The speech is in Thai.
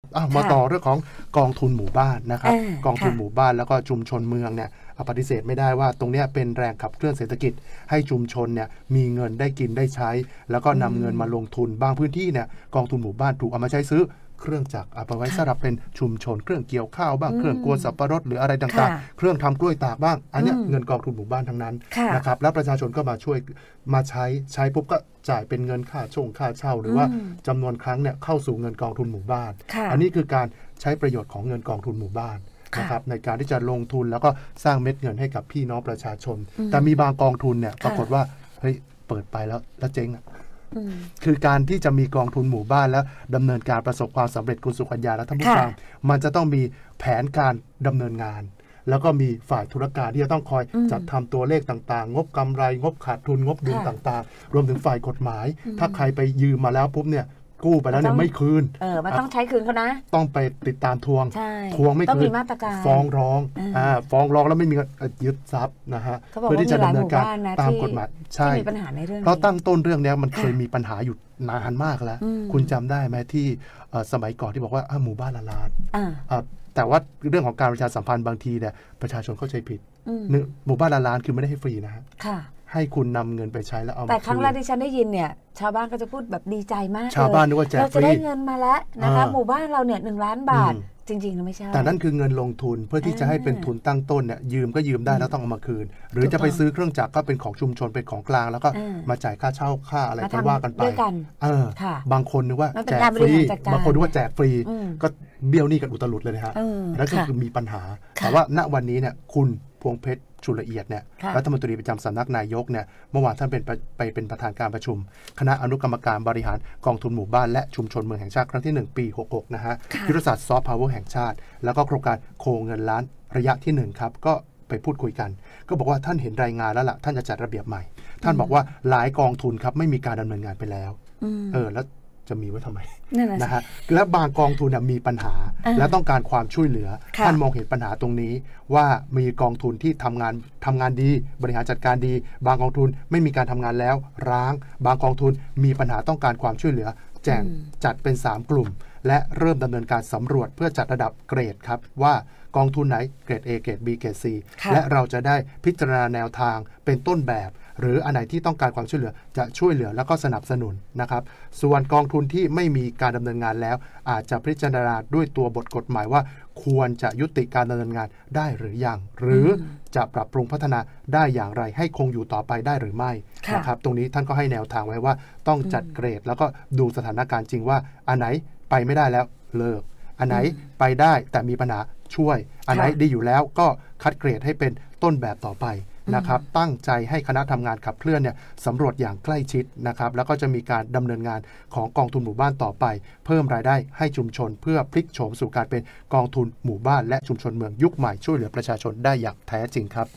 มาต่อเรื่องของกองทุนหมู่บ้านนะครับกองทุนหมู่บ้านแล้วก็ชุมชนเมืองเนี่ยปฏิเสธไม่ได้ว่าตรงนี้เป็นแรงขับเคลื่อนเศรษฐกิจให้ชุมชนเนี่ยมีเงินได้กินได้ใช้แล้วก็นำเงินมาลงทุนบางพื้นที่เนี่ยกองทุนหมู่บ้านถูกเอามาใช้ซื้อเครื่องจักรเอาไว้สำหรับเป็นชุมชนเครื่องเกี่ยวข้าวบ้างเครื่องกวนสับปะรดหรืออะไรต่างๆเครื่องทำกล้วยตากบ้างอันนี้เงินกองทุนหมู่บ้านทั้งนั้นนะครับแล้วประชาชนก็มาช่วยมาใช้ปุ๊บก็จ่ายเป็นเงินค่าเช่าหรือว่าจำนวนครั้งเนี่ยเข้าสู่เงินกองทุนหมู่บ้านอันนี้คือการใช้ประโยชน์ของเงินกองทุนหมู่บ้านนะครับในการที่จะลงทุนแล้วก็สร้างเม็ดเงินให้กับพี่น้องประชาชนแต่มีบางกองทุนเนี่ยปรากฏว่าเฮ้ยเปิดไปแล้วเจ๊งคือการที่จะมีกองทุนหมู่บ้านแล้วดำเนินการประสบความสำเร็จคุณสุกัญญาและท่านผู้ฟังมันจะต้องมีแผนการดำเนินงานแล้วก็มีฝ่ายธุรการที่จะต้องคอยจัดทำตัวเลขต่างๆงบกำไรงบขาดทุนงบดุลต่างๆรวมถึงฝ่ายกฎหมายถ้าใครไปยืมมาแล้วปุ๊บเนี่ยกู้ไปแล้วเนี่ยไม่คืนมันต้องใช้คืนเขานะต้องไปติดตามทวงไม่คืนฟ้องร้องแล้วไม่มียึดทรัพย์นะฮะเพื่อที่จะดำเนินการตามกฎหมายใช่เพราะตั้งต้นเรื่องนี้มันเคยมีปัญหาอยู่นานมากแล้วคุณจำได้ไหมที่สมัยก่อนที่บอกว่าหมู่บ้านละล้านแต่ว่าเรื่องของการประชาสัมพันธ์บางทีเนี่ยประชาชนเข้าใจผิดหมู่บ้านละล้านคือไม่ได้ให้ฟรีนะฮะให้คุณนำเงินไปใช้แล้วเอาแต่ครั้งแรกที่ฉันได้ยินเนี่ยชาวบ้านก็จะพูดแบบดีใจมากชาวบ้านนึกว่าแจกฟรีเราจะได้เงินมาแล้วนะคะหมู่บ้านเราเนี่ย1 ล้านบาทจริงๆแล้วไม่ใช่แต่นั่นคือเงินลงทุนเพื่อที่จะให้เป็นทุนตั้งต้นเนี่ยยืมก็ยืมได้แล้วต้องเอามาคืนหรือจะไปซื้อเครื่องจักรก็เป็นของชุมชนเป็นของกลางแล้วก็มาจ่ายค่าเช่าค่าอะไรก็ว่ากันไปบางคนนึกว่าแจกฟรีบางคนนึกว่าแจกฟรีก็เบี้ยวหนี้กันอุตลุดเลยนะฮะนั่นก็คือมีปัญหาแต่ว่าณวันนี้เนี่ยคุณพวงเพชรชุลละเอียดเนี่ยรัฐมนตรีประจำสำนักนายกเนี่ยเมื่อวานท่านเป็นประธานการประชุมคณะอนุกรรมการบริหารกองทุนหมู่บ้านและชุมชนเมืองแห่งชาติครั้งที่1ปี66นะฮะยุทธศาสตร์ซอฟต์พาวเวอร์แห่งชาติแล้วก็โครงการโคเงินล้านระยะที่1ครับก็ไปพูดคุยกันก็บอกว่าท่านเห็นรายงานแล้วล่ะท่านจะจัดระเบียบใหม่ท่านบอกว่าหลายกองทุนครับไม่มีการดำเนินงานไปแล้วแล้วจะมีไว้ทำไมนะฮะและบางกองทุนมีปัญหาและต้องการความช่วยเหลือท่านมองเห็นปัญหาตรงนี้ว่ามีกองทุนที่ทำงานดีบริหารจัดการดีบางกองทุนไม่มีการทำงานแล้วร้างบางกองทุนมีปัญหาต้องการความช่วยเหลือแจ้งจัดเป็น3กลุ่มและเริ่มดำเนินการสำรวจเพื่อจัดระดับเกรดครับว่ากองทุนไหนเกรด A เกรด B เกรด C และเราจะได้พิจารณาแนวทางเป็นต้นแบบหรืออันไหนที่ต้องการความช่วยเหลือจะช่วยเหลือแล้วก็สนับสนุนนะครับส่วนกองทุนที่ไม่มีการดำเนินงานแล้วอาจจะพิจารณาด้วยตัวบทกฎหมายว่าควรจะยุติการดำเนินงานได้หรือยังหรือจะปรับปรุงพัฒนาได้อย่างไรให้คงอยู่ต่อไปได้หรือไม่นะครับตรงนี้ท่านก็ให้แนวทางไว้ว่าต้องจัดเกรดแล้วก็ดูสถานการณ์จริงว่าอันไหนไปไม่ได้แล้วเลิกอันไหนไปได้แต่มีปัญหาช่วยอันไหนดีอยู่แล้วก็คัดเกรดให้เป็นต้นแบบต่อไปนะครับตั้งใจให้คณะทำงานขับเคลื่อนเนี่ยสำรวจอย่างใกล้ชิดนะครับแล้วก็จะมีการดำเนินงานของกองทุนหมู่บ้านต่อไปเพิ่มรายได้ให้ชุมชนเพื่อพลิกโฉมสู่การเป็นกองทุนหมู่บ้านและชุมชนเมืองยุคใหม่ช่วยเหลือประชาชนได้อย่างแท้จริงครับ